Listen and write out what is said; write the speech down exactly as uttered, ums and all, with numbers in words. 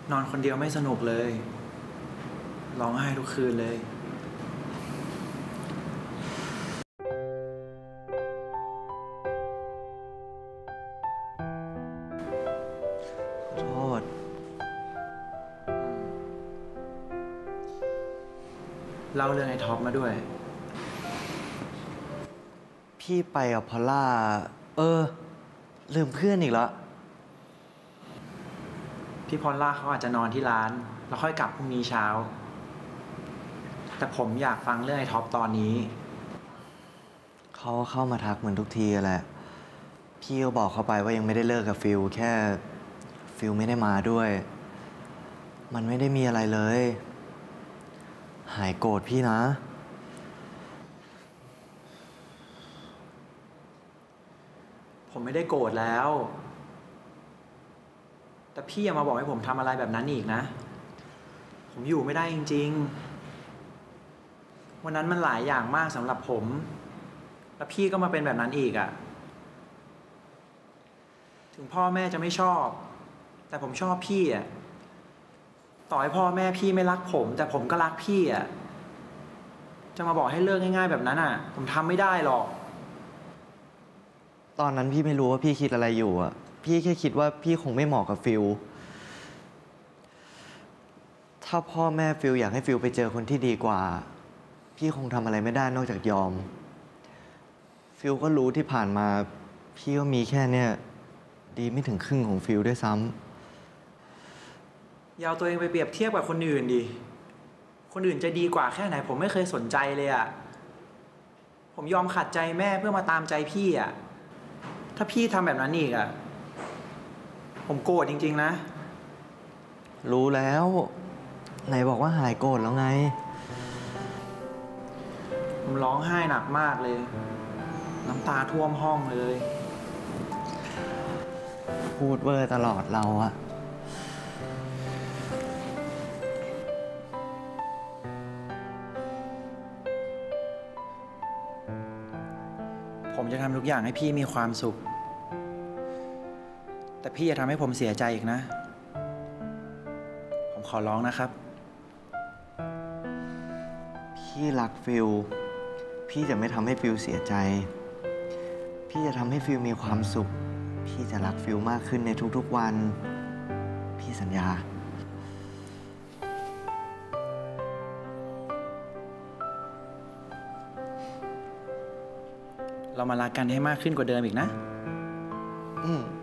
นอนคนเดียวไม่สนุกเลยร้องไห้ทุกคืนเลยขอโทษเล่าเรื่องไอ้ท็อปมาด้วยพี่ไปกับพอลล่าเออลืมเพื่อนอีกแล้วพี่พอลล่าเขาอาจจะนอนที่ร้านแล้วค่อยกลับพรุ่งนี้เช้าแต่ผมอยากฟังเรื่องไอ้ท็อปตอนนี้เขาเข้ามาทักเหมือนทุกทีแหละพี่ก็บอกเขาไปว่ายังไม่ได้เลิกกับฟิลแค่ฟิลไม่ได้มาด้วยมันไม่ได้มีอะไรเลยหายโกรธพี่นะผมไม่ได้โกรธแล้วแต่พี่อย่ามาบอกให้ผมทำอะไรแบบนั้นอีกนะผมอยู่ไม่ได้จริงๆวันนั้นมันหลายอย่างมากสำหรับผมแล้วพี่ก็มาเป็นแบบนั้นอีกอะถึงพ่อแม่จะไม่ชอบแต่ผมชอบพี่อะต่อให้พ่อแม่พี่ไม่รักผมแต่ผมก็รักพี่อะจะมาบอกให้เลิกง่ายๆแบบนั้นอะผมทำไม่ได้หรอกตอนนั้นพี่ไม่รู้ว่าพี่คิดอะไรอยู่อ่ะพี่แค่คิดว่าพี่คงไม่เหมาะกับฟิลถ้าพ่อแม่ฟิลอยากให้ฟิลไปเจอคนที่ดีกว่าพี่คงทำอะไรไม่ได้นอกจากยอมฟิลก็รู้ที่ผ่านมาพี่ก็มีแค่เนี้ยดีไม่ถึงครึ่งของฟิลด้วยซ้ำอย่าเอาตัวเองไปเปรียบเทียบกับคนอื่นดิคนอื่นจะดีกว่าแค่ไหนผมไม่เคยสนใจเลยอ่ะผมยอมขัดใจแม่เพื่อมาตามใจพี่อ่ะถ้าพี่ทำแบบนั้นอีกอ่ะผมโกรธจริงๆนะรู้แล้วไหนบอกว่าหายโกรธแล้วไงผมร้องไห้หนักมากเลยน้ำตาท่วมห้องเลยพูดเวอร์ตลอดเราอะผมจะทำทุกอย่างให้พี่มีความสุขแต่พี่อย่าทำให้ผมเสียใจอีกนะผมขอร้องนะครับพี่รักฟิลพี่จะไม่ทำให้ฟิลเสียใจพี่จะทำให้ฟิลมีความสุขพี่จะรักฟิลมากขึ้นในทุกๆวันพี่สัญญาเรามารักกันให้มากขึ้นกว่าเดิมอีกนะอืม